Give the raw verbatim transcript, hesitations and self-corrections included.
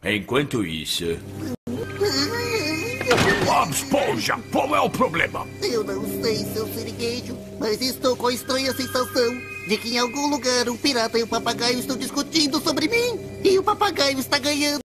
Enquanto isso... Bob Esponja, qual é o problema? Eu não sei, seu siriguejo, mas estou com a estranha sensação de que em algum lugar um pirata e o papagaio estão discutindo sobre mim. E o papagaio está ganhando.